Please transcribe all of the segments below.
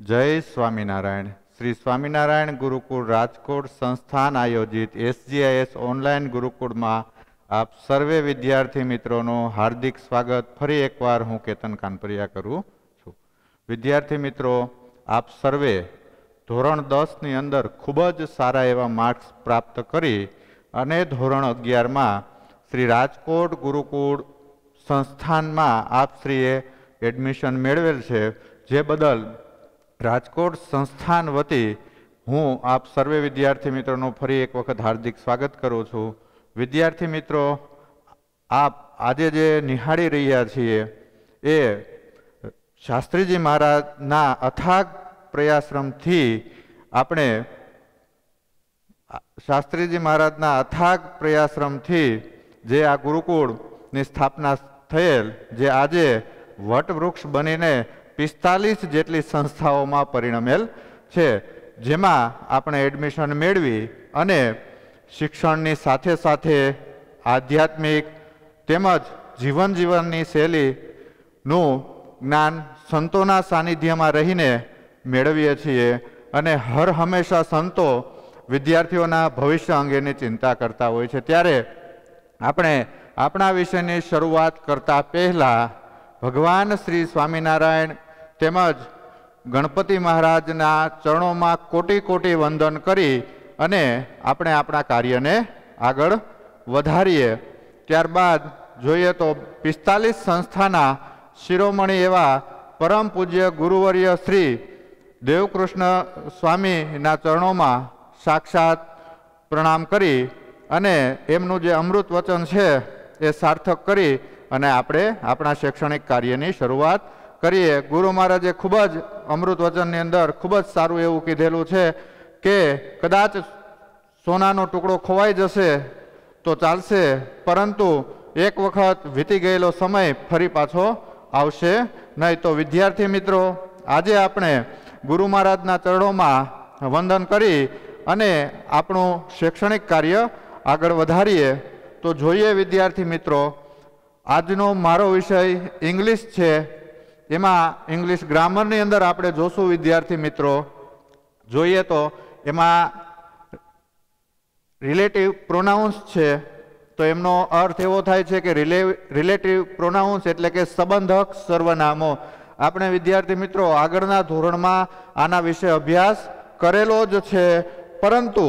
जय स्वामीनारायण। श्री स्वामीनारायण गुरुकुल राजकोट संस्थान आयोजित SGIS ऑनलाइन गुरुकुल में आप सर्वे विद्यार्थी मित्रों हार्दिक स्वागत फरी एक बार हूँ केतन कानपरिया करूँ छूं। विद्यार्थी मित्रों, आप सर्वे धोरण 10 नी अंदर खूबज सारा एवा मार्क्स प्राप्त करी अने धोरण 11 में श्री राजकोट गुरुकुल संस्थान में आप श्रीए एडमिशन मेळवेल छे, जे बदल राजकोट संस्थान वती हूँ आप सर्वे विद्यार्थी मित्रों फरी एक वखत हार्दिक स्वागत करूँ छूं। विद्यार्थी मित्रों, आप आजे जे निहाળી રહ્યા છીએ એ શાસ્ત્રીજી મહારાજના અથાગ પ્રયાસરમથી આપણે શાસ્ત્રીજી મહારાજના અથાગ પ્રયાસરમથી જે આ ગુરુકુળની સ્થાપના થયેલ, જે આજે વટવૃક્ષ બનીને 45 જેટલી સંસ્થાઓમાં પરિણમેલ છે, જેમાં આપણે એડમિશન મેળવી અને શિક્ષણની સાથે સાથે આધ્યાત્મિક તેમજ જીવનની શૈલીનું જ્ઞાન સંતોના સાનિધ્યમાં રહીને મેળવીએ છીએ અને હર હંમેશા સંતો વિદ્યાર્થીઓના ભવિષ્ય અંગેની ચિંતા કરતા હોય છે। ત્યારે આપણે આપણા વિષયની શરૂઆત કરતા પહેલા ભગવાન શ્રી સ્વામિનારાયણ તેમજ ગણપતિ મહારાજના ચરણોમાં કોટી કોટી વંદન કરી અને આપણે આપણા કાર્યને આગળ વધારીએ। ત્યારબાદ જોઈએ તો 45 સંસ્થાના શિરોમણી એવા પરમ પૂજ્ય ગુરુવર્ય શ્રી દેવકૃષ્ણ સ્વામીના ચરણોમાં સાક્ષાત પ્રણામ કરી અને એમનું જે અમૃત વચન છે એ સાર્થક કરી અને આપણે આપણા શૈક્ષણિક કાર્યની શરૂઆત કરીએ। ગુરુ મહારાજે ખૂબ જ અમૃત વચનની અંદર ખૂબ જ સારું એવું કીધેલું છે કે કદાચ સોનાનો ટુકડો ખોવાઈ જશે તો ચાલશે, પરંતુ એક વખત વીતી ગયેલો સમય ફરી પાછો આવશે નહીં। તો વિદ્યાર્થી મિત્રો, આજે આપણે ગુરુ મહારાજના ચરણોમાં વંદન કરી અને આપણું શૈક્ષણિક કાર્ય આગળ વધારીએ। તો જોઈએ વિદ્યાર્થી મિત્રો, આજનો મારો વિષય ઇંગ્લિશ છે। એમાં ઇંગ્લિશ ગ્રામરની અંદર આપણે જોશું વિદ્યાર્થી મિત્રો, જોઈએ તો એમાં રિલેટિવ પ્રોનાઉન્સ છે। તો એમનો અર્થ એવો થાય છે કે રિલેટિવ પ્રોનાઉન્સ એટલે કે સંબંધક સર્વનામો। આપણે વિદ્યાર્થી મિત્રો આગળના ધોરણમાં આના વિશે અભ્યાસ કરેલો જ છે, પરંતુ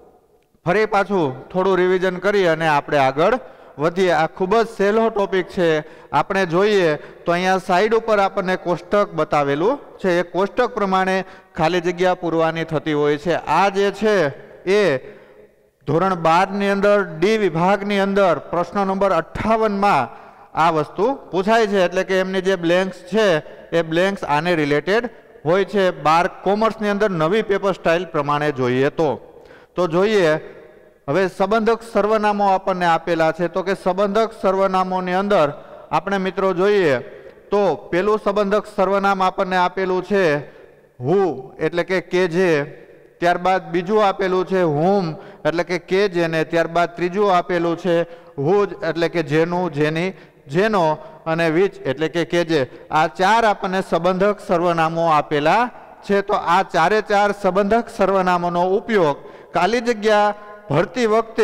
ફરી પાછું થોડું રિવિઝન કરી અને આપણે આગળ વધીએ। આ ખૂબ જ સહેલો ટોપિક છે। આપણે જોઈએ તો અહીંયા સાઈડ ઉપર આપણને કોષ્ટક બતાવેલું છે, એ કોષ્ટક પ્રમાણે ખાલી જગ્યા પૂરવાની થતી હોય છે। આ જે છે એ ધોરણ 12 ની અંદર ડી વિભાગની અંદર પ્રશ્ન નંબર 58 માં આ વસ્તુ પૂછાય છે, એટલે કે એમની જે બ્લેન્ક્સ છે એ બ્લેન્ક્સ આને રિલેટેડ હોય છે। 12 કોમર્સની અંદર નવી પેપર સ્ટાઇલ પ્રમાણે જોઈએ તો જોઈએ હવે સંબંધક સર્વનામો આપણને આપેલા છે। તો કે સંબંધક સર્વનામોની અંદર આપણે મિત્રો જોઈએ તો પેલું સંબંધક સર્વનામ આપણને આપેલું છે હુ એટલે કે જે, ત્યારબાદ બીજું આપેલું છે હુમ એટલે કે જેને, ત્યારબાદ ત્રીજું આપેલું છે હુજ એટલે કે જેનું જેની જેનો, અને વિચ એટલે કે જે। આ ચાર આપણને સંબંધક સર્વનામો આપેલા છે। તો આ ચારે ચાર સંબંધક સર્વનામોનો ઉપયોગ ખાલી જગ્યા ભરતી વખતે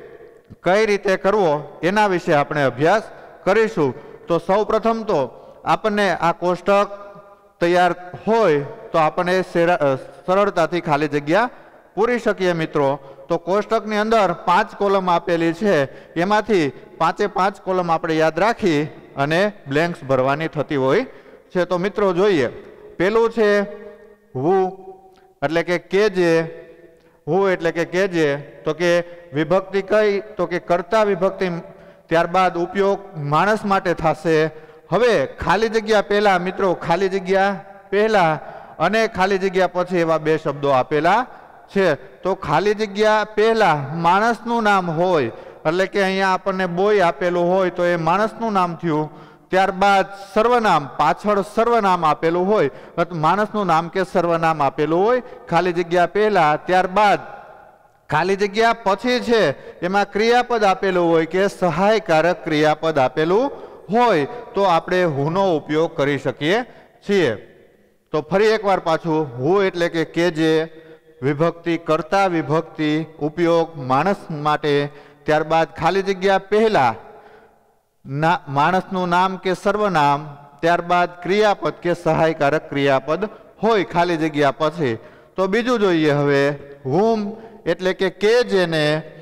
કઈ રીતે કરવો એના વિશે આપણે અભ્યાસ કરીશું। તો સૌ પ્રથમ તો આપણને આ કોષ્ટક તૈયાર હોય તો આપણને સરળતાથી ખાલી જગ્યા પૂરી શકીએ મિત્રો। તો કોષ્ટકની અંદર 5 કોલમ આપેલી છે, એમાંથી 5 કોલમ આપણે યાદ રાખી અને બ્લેન્ક્સ ભરવાની થતી હોય છે। તો મિત્રો જોઈએ, પેલું છે હુ એટલે કે જે, हु एटले के जे, तो के विभक्ति कई तो के कर्ता विभक्ति, त्यारबाद उपयोग माणस माटे थशे। हवे खाली जग्या पहला मित्रों खाली जग्या पहला अने खाली जग्या पछी एवा बे शब्दों आपेला छे। तो खाली जग्या पहला माणसनुं नाम होय एटले के अहींया आपणे बोय आपेलुं होय तो ए माणसनुं नाम थयुं। त्यारबाद सर्वनाम पाछळ सर्वनाम आपेलुं होय, माणसनुं नाम के सर्वनाम आपेलुं होय खाली जग्या पहला। त्यारबाद खाली जग्या पछी छे एमां क्रियापद आपेलुं होय के सहायकारक क्रियापद आपेलुं होय तो आपणे हुनो उपयोग करी शकीए छीए। तो फरी एक वार पाछू हु एटले के जे, विभक्ति कर्ता विभक्ति, उपयोग माणस माटे, त्यारबाद खाली जग्या पहला माणसनु नाम के सर्वनाम, त्यारबाद क्रियापद के सहायकारक क्रियापद होय खाली जग्या पछी। तो बीजू जोईए हवे हुम एटले के जेने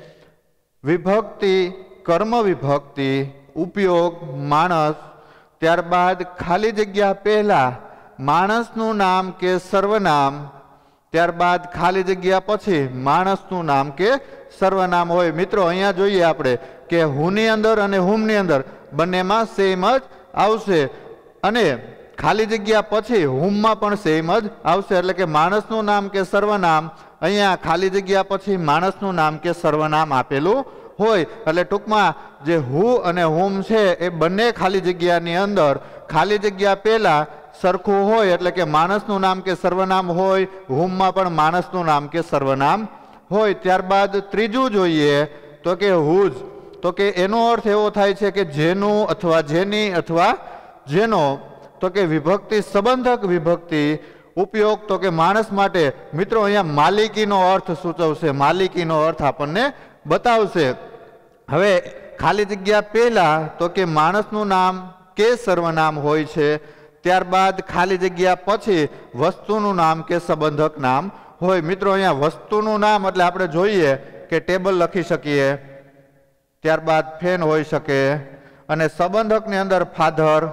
विभक्ति कर्म विभक्ति, उपयोग माणस, त्यारबाद खाली जग्या पहला माणसनु नाम के सर्वनाम, त्यारबाद खाली जग्या पछी माणसनु नाम के सर्वनाम होय। मित्रों अहींया जोईए आपणे के हुनी अंदर अने हुमनी अंदर बंनेमां सेम ज आवशे अने खाली जग्या पछी हुममां पण सेम ज आवशे, एटले के माणसनु नाम के सर्वनाम अहींया खाली जग्या पछी माणसनु नाम के सर्वनाम आपेલું होय। एटले टूंकमां जे हु अने हुम छे ए बंने खाली जग्यानी अंदर खाली जग्या पहेला सरखुं होय एटले के माणसनुं नाम के सर्वनाम होय, हुममां पण माणसनुं नाम के सर्वनाम होय। त्यारबाद त्रीजुं जोईए तो के हुज, तो के एनो अर्थ एवो थाय छे के जेनुं अथवा जेनी अथवा जेनो, तो के विभक्ति संबंधक विभक्ति, उपयोग तो के माणस माटे। मित्रों अहींया मालिकीनो अर्थ सूचवशे, मालिकीनो अर्थ आपणने बतावशे। हवे खाली जग्या पहेला तो के माणसनुं नाम के सर्वनाम होय छे, त्यारबाद खाली जग्या पछी वस्तुनुं नाम के संबंधक नाम होय। मित्रों अहींया वस्तुनुं नाम एटले आपणे जोईए के टेबल लखी शकीए, त्यारबाद फेन होई शके, अने संबंधकनी अंदर फाधर,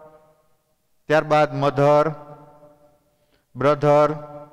त्यारबाद मधर, ब्रधर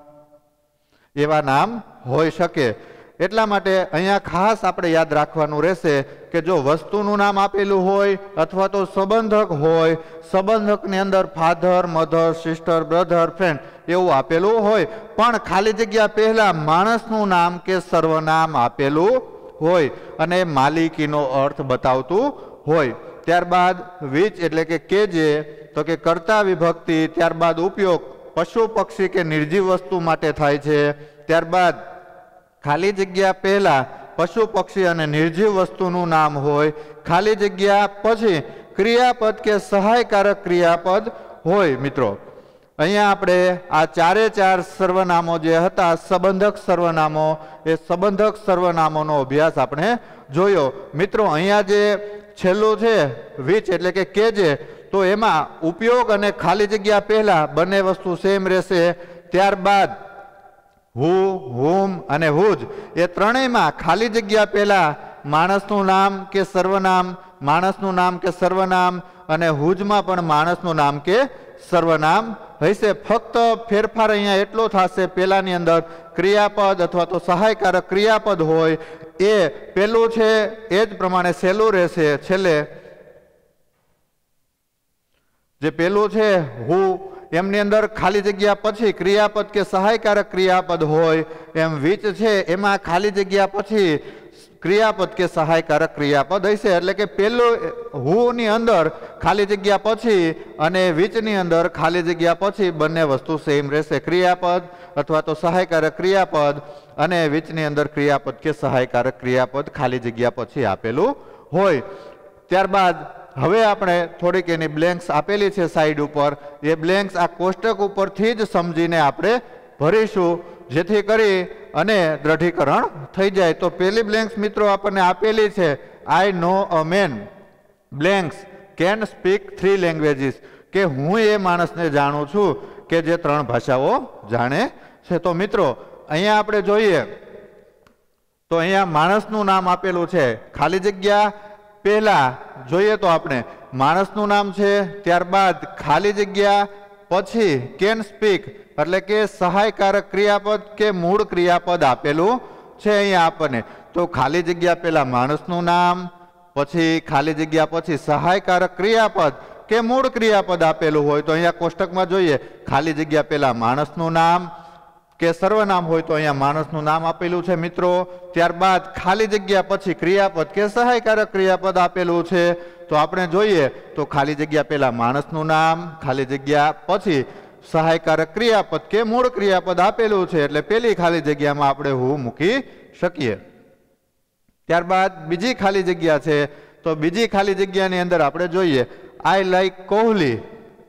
एवा नाम होई शके। एटला माटे अहींया खास आपणे याद राखवानुं रहेशे के जो वस्तुनुं नाम आपेલું होय अथवा तो संबंधक होय, संबंधकनी अंदर father, mother, sister, brother, friend एवुं आपेલું होय, पण खाली जग्या पहेला माणसनुं नाम के सर्वनाम आपेલું होय अने मालिकीनो अर्थ बतावतुं होय। त्यारबाद वीच एटले के जे, तो के कर्ता विभक्ति, त्यारबाद उपयोग पशु पक्षी के निर्जीव वस्तु माटे थाय छे, त्यारबाद खाली जग्या पहेला पशु पक्षी अने निर्जीव वस्तुनुं नाम होय, खाली जग्या पछी क्रियापद के सहायकारक क्रियापद होय। मित्रों अहींया आपणे आ चारे चार सर्वनामो जे हता संबंधक सर्वनामो, ए संबंधक सर्वनामोनो अभ्यास आपणे जोयो। मित्रों अहींया जे छेल्लुं छे वीच एटले के जे, तो एमां उपयोग अने खाली जग्या पहेला बंने वस्तु सेम रहेशे, त्यारबाद हु, हुम अने हुज ए त्रणेयमां खाली जग्या पहेला माणसनुं नाम के सर्वनाम, माणसनुं नाम के सर्वनाम अने हुजमां पण माणसनुं नाम के सर्वनाम हशे। फक्त फेरफार अहींया एटलो थशे, पेलानी अंदर क्रियापद अथवा तो सहायकारक क्रियापद होय ए पेલું छे ए ज प्रमाणे छेल्લું रहेशे। छेल्ले जे पेલું छे हु एमनी अंदर खाली जग्या पछी क्रियापद के सहायकारक क्रियापद होय, एम वीच छे एमां खाली जग्या पछी क्रियापद के सहायकारक क्रियापद हशे। एटले के पेलो हु नी अंदर खाली जग्या पछी अने वीच नी अंदर खाली जग्या पछी बंने वस्तु सेम रहेशे, क्रियापद अथवा तो सहायकारक क्रियापद अने वीच नी अंदर क्रियापद के सहायकारक क्रियापद खाली जग्या पछी आपेલું होय। त्यारबाद हवे आपणे थोड़ीक एनी ब्लेंक्स आपेली छे साइड उपर, ए ब्लेंक्स आ कोष्टक उपरथी ज समजीने आपणे भरीशुं जेथी करी अने दृढ़ीकरण थई जाय। तो पहली ब्लेंक्स मित्रों आपने आपेली छे, I know a man blanks can speak 3 languages, के हूँ ए माणस ने जाणुं छुं के जे 3 भाषाओ जाणे छे। तो मित्रों अहींया आपणे जोईए तो अहींया माणसनुं नाम आपेलुं छे, खाली जग्या पहेला जोईए तो आपणे माणसनुं नाम छे, त्यारबाद खाली जग्या पछी कैन स्पीक एटले के सहायकारक क्रियापद के मूळ क्रियापद आपेલું छे अहींया आपणे। तो खाली जग्या पहेला माणसनुं नाम, पछी खाली जग्या पछी सहायकारक क्रियापद के मूळ क्रियापद आपेલું होय तो अहींया कोष्टकमां जोईए खाली जग्या पहेला माणसनुं नाम के सर्वनाम होय तो अहींया माणसनुं नाम आपेલું छे मित्रों। त्यारबाद खाली जग्या पछी क्रियापद के सहायकारक क्रियापद आपेલું छे तो आपणे जोईए तो खाली जग्या पहेला माणसनुं नाम, खाली जग्या पछी सहायकारक क्रियापद के मूळ क्रियापद आपेલું छे एटले पेली खाली जग्यामां आपणे हु मूकी शकीए। त्यारबाद बीजी खाली जग्या छे तो बीजी खाली जग्यानी अंदर आपणे जोईए आई लाइक कोहली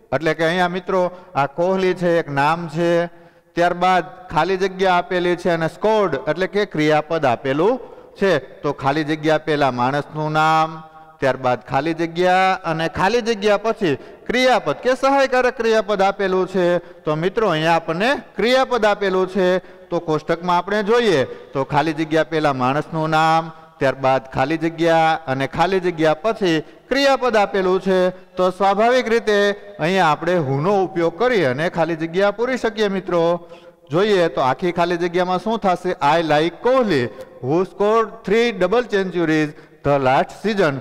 એટલે કે અહીંયા મિત્રો આ કોહલી છે એક નામ છે, ત્યારબાદ ખાલી જગ્યા આપેલી છે અને સ્કોર્ડ એટલે કે ક્રિયાપદ આપેલું છે. તો ખાલી જગ્યા પહેલા માણસનું નામ, ત્યારબાદ ખાલી જગ્યા અને ખાલી જગ્યા પછી ક્રિયાપદ કે સહાયકારક ક્રિયાપદ આપેલું છે. તો મિત્રો અહીંયા આપણને ક્રિયાપદ આપેલું છે. તો કોષ્ટકમાં આપણે જોઈએ તો ખાલી જગ્યા પહેલા માણસનું નામ, ત્યારબાદ ખાલી જગ્યા અને ખાલી જગ્યા પછી ક્રિયાપદ આપેલું છે. તો સ્વાભાવિક રીતે અહીંયા આપણે હુનો ઉપયોગ કરી અને ખાલી જગ્યા પૂરી શકીએ. મિત્રો જોઈએ તો આખી ખાલી જગ્યામાં શું થશે? I like Kohli who scored 3 double centuries the last season.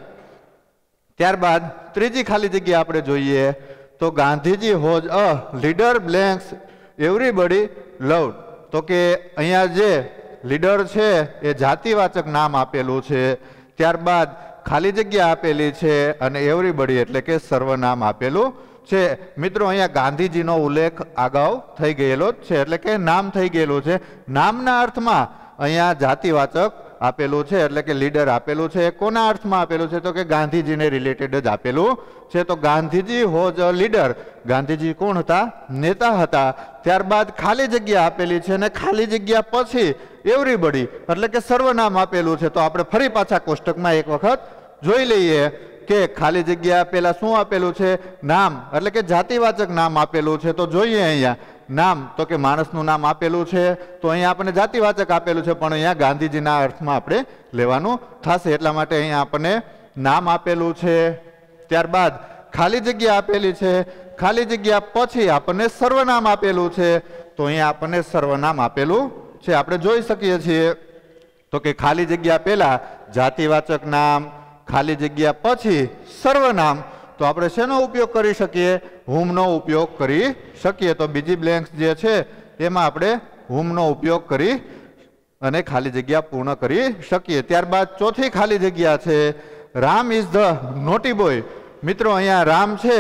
ત્યારબાદ ત્રીજી ખાલી જગ્યા આપણે જોઈએ તો Gandhiji was a leader blanks everybody loved. તો કે અહીંયા જે લીડર છે એ જાતિવાચક નામ આપેલું છે, ત્યારબાદ ખાલી જગ્યા આપેલી છે અને એવરીબડી એટલે કે સર્વનામ આપેલું છે. મિત્રો અહીંયા ગાંધીજીનો ઉલ્લેખ અગાઉ થઈ ગયેલો જ છે, એટલે કે નામ થઈ ગયેલું છે. નામના અર્થમાં અહીંયા જાતિવાચક આપેલું છે એટલે કે લીડર આપેલું છે. કોના અર્થમાં આપેલું છે? તો કે ગાંધીજીને રિલેટેડ જ આપેલું છે. તો Gandhiji was a leader, Gandhiji કોણ હતા? નેતા હતા. ત્યારબાદ ખાલી જગ્યા આપેલી છે અને ખાલી જગ્યા પછી એવરીબડી એટલે કે સર્વનામ આપેલું છે. તો આપણે ફરી પાછા કોષ્ટકમાં એક વખત જોઈ લઈએ કે ખાલી જગ્યા પહેલા શું આપેલું છે? નામ એટલે કે જાતિવાચક નામ આપેલું છે. તો જોઈએ અહીંયા નામ તો કે માણસનું નામ આપેલું છે. તો અહીંયા આપણને જાતિવાચક આપેલું છે, પણ અહીંયા ગાંધીજીના અર્થમાં આપણે લેવાનું થશે, એટલા માટે અહીંયા આપણને નામ આપેલું છે. ત્યારબાદ ખાલી જગ્યા આપેલી છે, ખાલી જગ્યા પછી આપણને સર્વનામ આપેલું છે. તો અહીંયા આપણને સર્વનામ આપેલું છે. આપણે જોઈ શકીએ છીએ તો કે ખાલી જગ્યા પહેલા જાતિવાચક નામ, ખાલી જગ્યા પછી સર્વનામ. તો આપણે શેનો ઉપયોગ કરી શકીએ? હુમનો ઉપયોગ કરી શકીએ. તો બીજી બ્લેન્ક્સ જે છે એમાં આપણે હુમનો ઉપયોગ કરી અને ખાલી જગ્યા પૂર્ણ કરી શકીએ. ત્યારબાદ ચોથી ખાલી જગ્યા છે Ram is the naughty boy. મિત્રો અહીંયા રામ છે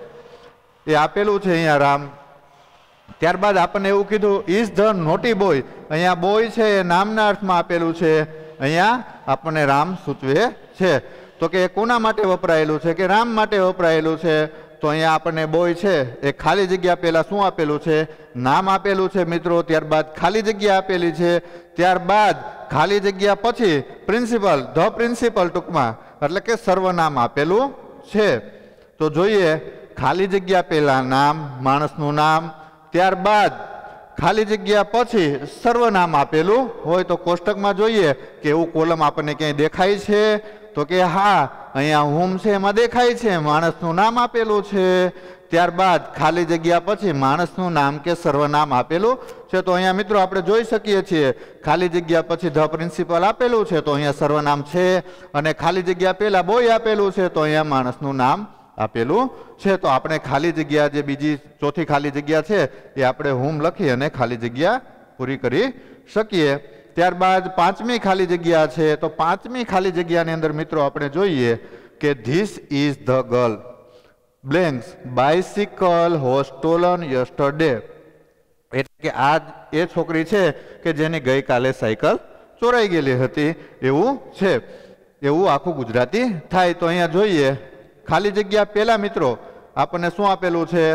એ આપેલું છે અહીંયા રામ. ત્યારબાદ આપણને એવું કીધું ઇઝ ધ નોટી બોય. અહીંયા બોય છે એ નામના અર્થમાં આપેલું છે, અહીંયા આપણને રામ સૂચવે છે. તો કે કોના માટે વપરાયેલું છે? કે રામ માટે વપરાયેલું છે. તો અહીંયા આપણને બોય છે એ ખાલી જગ્યા પહેલા શું આપેલું છે? નામ આપેલું છે મિત્રો. ત્યારબાદ ખાલી જગ્યા આપેલી છે, ત્યારબાદ ખાલી જગ્યા પછી પ્રિન્સિપલ, ધ પ્રિન્સિપલ ટૂંકમાં એટલે કે સર્વનામ આપેલું છે. તો જોઈએ ખાલી જગ્યા પહેલા નામ, માણસનું નામ, ત્યારબાદ ખાલી જગ્યા પછી સર્વનામ આપેલું હોય. તો કોષ્ટકમાં જોઈએ કે એવું કોલમ આપણને ક્યાંય દેખાય છે? તો કે હા, અહીંયા હુમ છે એમાં દેખાય છે, માણસનું નામ આપેલું છે. ત્યારબાદ ખાલી જગ્યા પછી માણસનું નામ કે સર્વનામ આપેલું છે. તો અહીંયા મિત્રો આપણે જોઈ શકીએ છીએ ખાલી જગ્યા પછી ધ પ્રિન્સિપલ આપેલું છે, તો અહીંયા સર્વનામ છે, અને ખાલી જગ્યા પહેલા બોય આપેલું છે, તો અહીંયા માણસનું નામ આપેલું છે. તો આપણે ખાલી જગ્યા જે બીજી ચોથી ખાલી જગ્યા છે એ આપણે હુમ લખી અને ખાલી જગ્યા પૂરી કરી શકીએ. ત્યારબાદ પાંચમી ખાલી જગ્યા છે. તો પાંચમી ખાલી જગ્યાની અંદર મિત્રો આપણે જોઈએ કે this is the girl blanks bicycle was stolen yesterday. એટલે કે આ એ છોકરી છે કે જેની ગઈકાલે સાયકલ ચોરાઈ ગયેલી હતી એવું છે. એવું આખું ગુજરાતી થાય. તો અહીંયા જોઈએ ખાલી જગ્યા પહેલા મિત્રો આપણને શું આપેલું છે?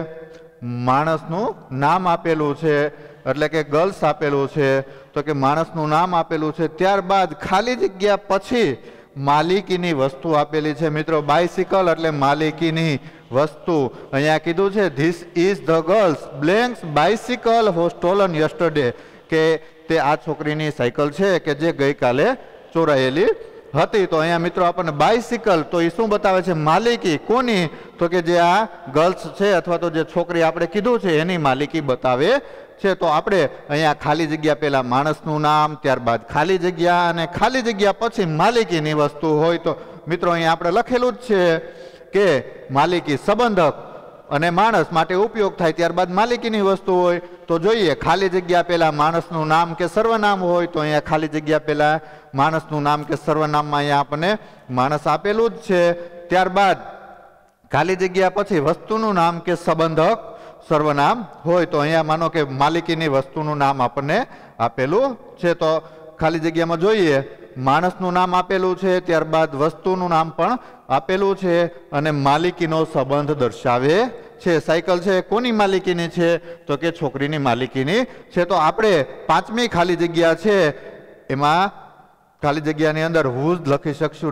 માણસનું નામ આપેલું છે, એટલે કે ગર્લ્સ આપેલું છે. તો કે માણસનું નામ આપેલું છે. ત્યારબાદ ખાલી જગ્યા પછી માલિકીની વસ્તુ આપેલી છે મિત્રો. બાઇસિકલ એટલે માલિકીની વસ્તુ. અહીંયા કીધું છે this is the girls blanks bicycle was stolen yesterday, કે તે આ છોકરીની સાયકલ છે કે જે ગઈકાલે ચોરાયેલી હતી. તો અહીંયા મિત્રો આપણને બાઇસિકલ, તો એ શું બતાવે છે? માલિકી. કોની? તો કે જે આ ગર્લ્સ છે અથવા તો જે છોકરી આપણે કીધું છે એની માલિકી બતાવે છે. તો આપણે અહીંયા ખાલી જગ્યા પહેલા માણસનું નામ, ત્યારબાદ ખાલી જગ્યા અને ખાલી જગ્યા પછી માલિકીની વસ્તુ હોય. તો મિત્રો અહીંયા આપણે લખેલું જ છે કે માલિકી સંબંધક અને માણસ માટે ઉપયોગ થાય, ત્યારબાદ માલિકીની વસ્તુ હોય. તો જોઈએ ખાલી જગ્યા પહેલા માણસનું નામ કે સર્વનામ હોય, તો અહીંયા ખાલી જગ્યા પહેલા માણસનું નામ કે સર્વનામમાં અહીંયા આપણને માણસ આપેલું જ છે. ત્યારબાદ ખાલી જગ્યા પછી વસ્તુનું નામ કે સંબંધક સર્વનામ હોય. તો અહીંયા માનો કે માલિકીની વસ્તુનું નામ આપણને આપેલું છે. તો ખાલી જગ્યામાં જોઈએ માણસનું નામ આપેલું છે, ત્યારબાદ વસ્તુનું નામ પણ આપેલું છે અને માલિકીનો સંબંધ દર્શાવે છે સાયકલ છે કોની માલિકીની છે? તો કે છોકરીની માલિકીની છે। તો આપણે પાંચમી ખાલી જગ્યા છે એમાં ખાલી જગ્યાની અંદર હુઝ લખી શકશું,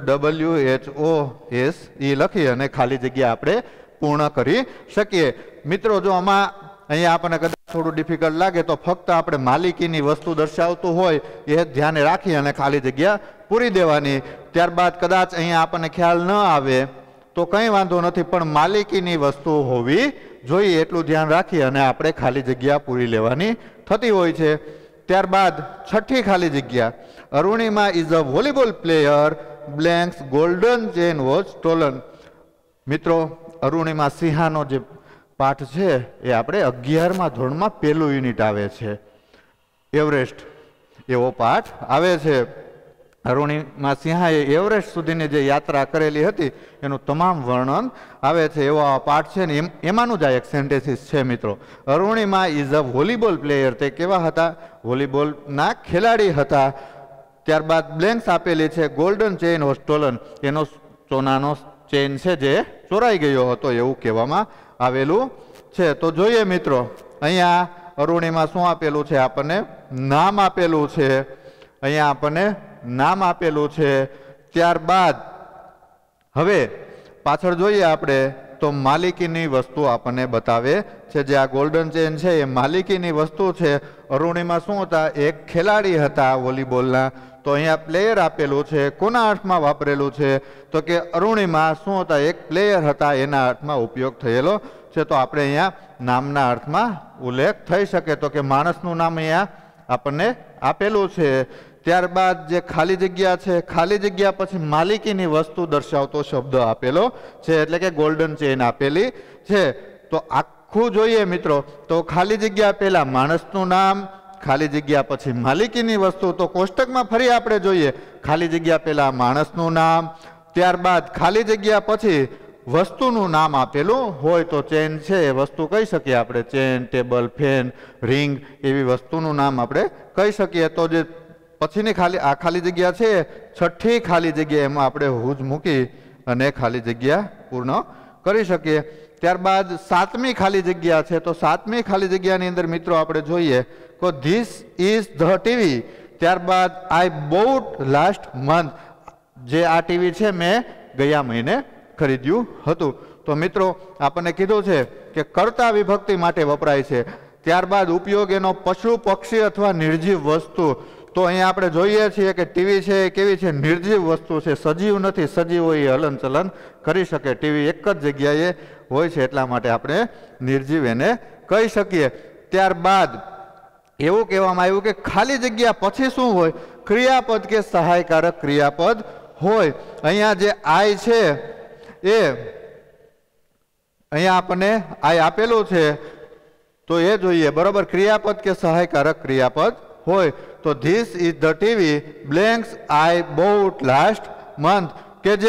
WHOS લખી અને ખાલી જગ્યા આપણે પૂર્ણ કરી શકીએ। મિત્રો જો આમાં અહીંયા આપણને કદાચ થોડું ડિફિકલ્ટ લાગે તો ફક્ત આપણે માલિકીની વસ્તુ દર્શાવતું હોય એ ધ્યાને રાખી અને ખાલી જગ્યા પૂરી દેવાની। ત્યારબાદ કદાચ અહીંયા આપણને ખ્યાલ ન આવે તો કંઈ વાંધો નથી, પણ માલિકીની વસ્તુ હોવી જોઈએ એટલું ધ્યાન રાખી અને આપણે ખાલી જગ્યા પૂરી લેવાની થતી હોય છે। ત્યારબાદ છઠ્ઠી ખાલી જગ્યા, Arunima is a volleyball player, blanks golden chain was stolen. મિત્રો અરુણિમા સિંહાનો જે પાઠ છે એ આપણે 11મા ધોરણમાં પહેલું યુનિટ આવે છે, એવરેસ્ટ એવો પાઠ આવે છે। અરુણિમા સિંહાએ એવરેસ્ટ સુધીની જે યાત્રા કરેલી હતી એનું તમામ વર્ણન આવે છે એવો આ પાઠ છે ને એમાંનું જ આ એક સેન્ટેન્સીસ છે મિત્રો। Arunima is a volleyball player, તે કેવા હતા? વોલીબોલના ખેલાડી હતા। ત્યારબાદ બ્લેન્ક્સ આપેલી છે, ગોલ્ડન ચેઇન વોઝ સ્ટોલન, એનો સોનાનો ચેઇન છે જે ચોરાઈ ગયો હતો એવું કહેવામાં આવેલું છે। તો જોઈએ મિત્રો અહીંયા અરુણિમા શું આપેલું છે? આપણને નામ આપેલું છે, અહીંયા આપણને નામ આપેલું છે। ત્યારબાદ હવે પાછળ જોઈએ આપણે તો માલિકીની વસ્તુ આપણને બતાવે છે, જે આ ગોલ્ડન ચેન છે એ માલિકીની વસ્તુ છે। અરુણિમા શું હતા? એક ખેલાડી હતા વોલીબોલના। તો અહીંયા પ્લેયર આપેલું છે, કોના અર્થમાં વાપરેલું છે? તો કે અરુણિમા શું હતા? એક પ્લેયર હતા, એના અર્થમાં ઉપયોગ થયેલો છે। તો આપણે અહીંયા નામના અર્થમાં ઉલ્લેખ થઈ શકે, તો કે માણસનું નામ અહીંયા આપણને આપેલું છે। ત્યારબાદ જે ખાલી જગ્યા છે, ખાલી જગ્યા પછી માલિકીની વસ્તુ દર્શાવતો શબ્દ આપેલો છે, એટલે કે ગોલ્ડન ચેન આપેલી છે। તો આખું જોઈએ મિત્રો તો ખાલી જગ્યા પહેલા માણસનું નામ, ખાલી જગ્યા પછી માલિકીની વસ્તુ। તો કોષ્ટકમાં ફરી આપણે જોઈએ, ખાલી જગ્યા પહેલા માણસનું નામ, ત્યારબાદ ખાલી જગ્યા પછી વસ્તુનું નામ આપેલું હોય તો ચેન છે એ વસ્તુ કહી શકીએ આપણે, ચેન, ટેબલ, ફેન, રિંગ એવી વસ્તુનું નામ આપણે કહી શકીએ। તો જે પછીની ખાલી જગ્યા છે છઠ્ઠી ખાલી જગ્યા, એમાં આપણે હુજ મૂકી અને ખાલી જગ્યા પૂર્ણ કરી શકીએ। ત્યારબાદ સાતમી ખાલી જગ્યા છે, તો સાતમી ખાલી જગ્યાની અંદર મિત્રો આપણે જોઈએ તો ધીસ ઇઝ ધ ટીવી, ત્યારબાદ આઈ બોટ લાસ્ટ મંથ, જે આ ટીવી છે મેં ગયા મહિને ખરીદ્યું હતું। તો મિત્રો આપણને કીધું છે કે કર્તા વિભક્તિ માટે વપરાય છે। ત્યારબાદ ઉપયોગ એનો પશુ, પક્ષી અથવા નિર્જીવ વસ્તુ। તો અહીંયા આપણે જોઈએ છીએ કે ટીવી છે એ કેવી છે? નિર્જીવ વસ્તુ છે, સજીવ નથી। સજીવ હોય એ હલનચલન કરી શકે, ટીવી એક જ જગ્યાએ હોય છે એટલા માટે આપણે નિર્જીવ એને કહી શકીએ। ત્યારબાદ એવું કહેવામાં આવ્યું કે ખાલી જગ્યા પછી શું હોય? ક્રિયાપદ કે સહાયકારક ક્રિયાપદ હોય। અહીંયા જે આઈ છે એ અહીંયા આપણને આઈ આપેલું છે તો એ જોઈએ બરોબર, ક્રિયાપદ કે સહાયકારક ક્રિયાપદ હોય। તો this is the TV, blanks I bought last month, કે જે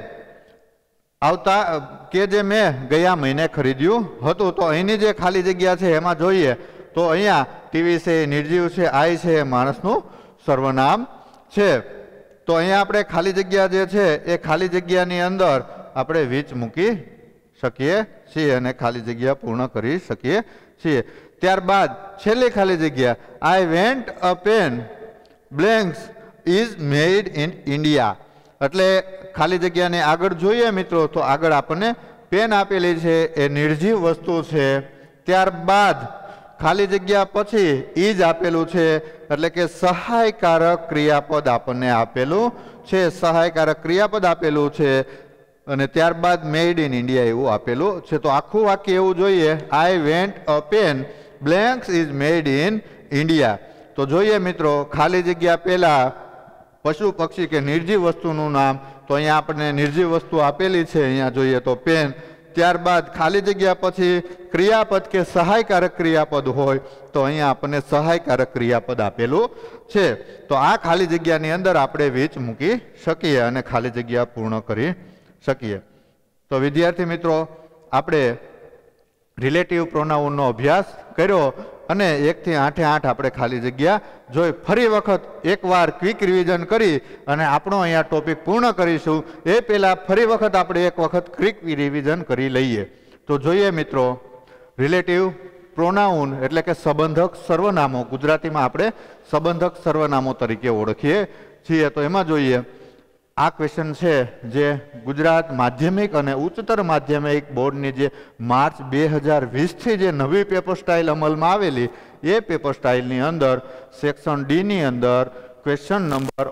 મેં ગયા મહિને ખરીદ્યું હતું। તો અહીંની જે ખાલી જગ્યા છે એમાં જોઈએ તો અહીંયા ટીવી છે એ નિર્જીવ છે, આઈ છે એ માણસનું સર્વનામ છે। તો અહીંયા આપણે ખાલી જગ્યા જે છે એ ખાલી જગ્યાની અંદર આપણે વીચ મૂકી શકીએ છીએ અને ખાલી જગ્યા પૂર્ણ કરી શકીએ છીએ। ત્યારબાદ છેલ્લી ખાલી જગ્યા, I went a pen, blanks is made in India, એટલે ખાલી જગ્યાને આગળ જોઈએ મિત્રો તો આગળ આપણને પેન આપેલી છે એ નિર્જીવ વસ્તુ છે। ત્યારબાદ ખાલી જગ્યા પછી ઈજ આપેલું છે એટલે કે સહાયકારક ક્રિયાપદ આપણને આપેલું છે, સહાયકારક ક્રિયાપદ આપેલું છે। અને ત્યારબાદ મેડ ઇન ઇન્ડિયા એવું આપેલું છે। તો આખું વાક્ય એવું જોઈએ, I went a pen, blanks is made in India. તો જોઈએ મિત્રો ખાલી જગ્યા પહેલા પશુ, પક્ષી કે નિર્જીવ વસ્તુનું નામ, તો અહીંયા આપણને નિર્જીવ વસ્તુ આપેલી છે, અહીંયા જોઈએ તો પેન। ત્યારબાદ ખાલી જગ્યા પછી ક્રિયાપદ કે સહાયકારક ક્રિયાપદ હોય તો અહીંયા આપણને સહાયકારક ક્રિયાપદ આપેલું છે। તો આ ખાલી જગ્યાની અંદર આપણે વીચ મૂકી શકીએ અને ખાલી જગ્યા પૂર્ણ કરી શકીએ। તો વિદ્યાર્થી મિત્રો આપણે રિલેટિવ પ્રોનાઉનનો અભ્યાસ કર્યો અને 1 થી 8 આપણે ખાલી જગ્યા જોઈ। ફરી વખત એકવાર ક્વિક રિવિઝન કરી અને આપણો અહીંયા ટોપિક પૂર્ણ કરીશું। એ પહેલા ફરી વખત આપણે એક વખત ક્વિક રિવિઝન કરી લઈએ। तो જોઈએ મિત્રો રિલેટિવ પ્રોનાઉન એટલે કે સંબંધક સર્વનામો ગુજરાતીમાં આપણે સંબંધક સર્વનામો તરીકે ઓળખીએ છીએ। તો એમાં જોઈએ આ ક્વેશ્ચન છે જે ગુજરાત માધ્યમિક અને ઉચ્ચતર માધ્યમિક બોર્ડની જે માર્ચ 2020 થી જે નવી પેપર સ્ટાઇલ અમલમાં આવેલી એ પેપર સ્ટાઇલની અંદર સેક્શન ડી ની અંદર ક્વેશ્ચન નંબર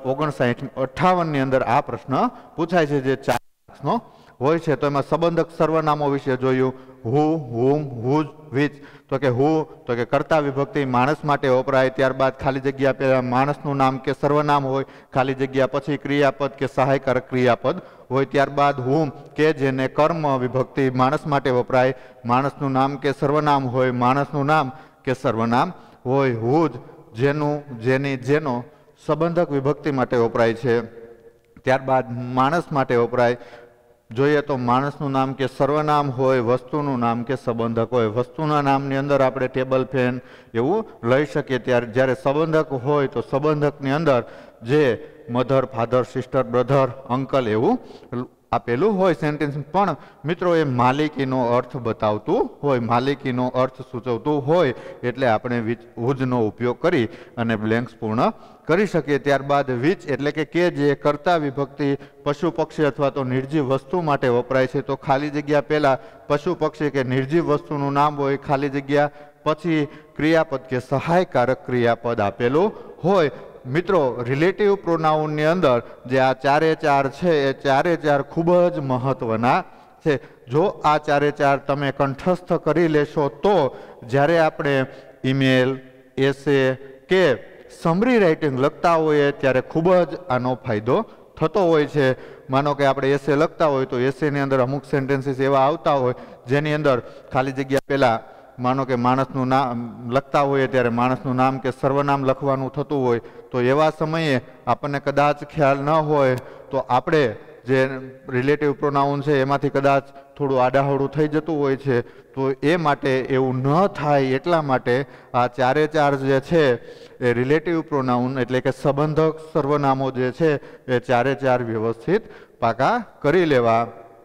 59-58 ની અંદર આ પ્રશ્ન પૂછાય છે જે 4 માર્ક્સનો હોય છે। તો એમાં સંબંધક સર્વનામો વિશે જોયું હુ, હુમ, હુજ, વિચ। તો કે હુ તો કે કર્તા વિભક્તિ માણસ માટે વપરાય, ત્યારબાદ ખાલી જગ્યા પહેલા માણસનું નામ કે સર્વનામ હોય, ખાલી જગ્યા પછી ક્રિયાપદ કે સહાયકારક ક્રિયાપદ હોય, ત્યારબાદ હુમ કે જેને કર્મ વિભક્તિ માણસ માટે વપરાય, માણસનું નામ કે સર્વનામ હોય, માણસનું નામ કે સર્વનામ હોય, હુજ જેનું, જેની, જેનો સંબંધક વિભક્તિ માટે વપરાય છે, ત્યારબાદ માણસ માટે વપરાય। જોઈએ તો માણસનું નામ કે સર્વનામ હોય, વસ્તુનું નામ કે સંબંધક હોય। વસ્તુના નામની અંદર આપણે ટેબલ ફેન એવું લઈ શકીએ, ત્યારે જ્યારે સંબંધક હોય તો સંબંધકની અંદર જે mother, father, sister, brother, uncle એવું આપેલું હોય સેન્ટેન્સ, પણ મિત્રો એ માલિકીનો અર્થ બતાવતું હોય, માલિકીનો અર્થ સૂચવતું હોય એટલે આપણે હુજનો ઉપયોગ કરી અને બ્લેન્ક્સ પૂર્ણ કરી શકીએ। ત્યારબાદ વિચ એટલે કે જે કર્તા વિભક્તિ પશુ પક્ષી અથવા તો નિર્જીવ વસ્તુ માટે વપરાય છે, તો ખાલી જગ્યા પહેલા પશુ પક્ષી કે નિર્જીવ વસ્તુનું નામ હોય, ખાલી જગ્યા પછી ક્રિયાપદ કે સહાયકારક ક્રિયાપદ આપેલું હોય। મિત્રો રિલેટિવ પ્રોનાઉનની અંદર જે આ 4 છે એ 4 ખૂબ જ મહત્વના છે। જો આ 4 તમે કંઠસ્થ કરી લેશો તો જ્યારે આપણે ઈમેલ, એસે કે સમરી રાઇટિંગ લખતા હોઈએ ત્યારે ખૂબ જ આનો ફાયદો થતો હોય છે। માનો કે આપણે એસે લખતા હોય તો એસેની અંદર અમુક સેન્ટેન્સીસ એવા આવતા હોય જેની અંદર ખાલી જગ્યા પહેલા માનો કે માણસનું નામ લખતા હોઈએ ત્યારે માણસનું નામ કે સર્વનામ લખવાનું થતું હોય, તો એવા સમયે આપણને કદાચ ખ્યાલ ન હોય તો આપણે જે રિલેટિવ પ્રોનાઉન છે એમાંથી કદાચ થોડું આડાહળું થઈ જતું હોય છે। તો એ માટે એવું ન થાય એટલા માટે આ 4 જે છે એ રિલેટિવ પ્રોનાઉન એટલે કે સંબંધક સર્વનામો જે છે એ 4 વ્યવસ્થિત પાકા કરી લેવા।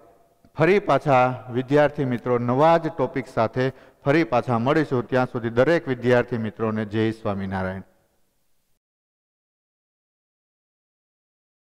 ફરી પાછા વિદ્યાર્થી મિત્રો નવા જ ટોપિક સાથે ફરી પાછા મળીશું। ત્યાં સુધી દરેક વિદ્યાર્થી મિત્રોને જય સ્વામિનારાયણ।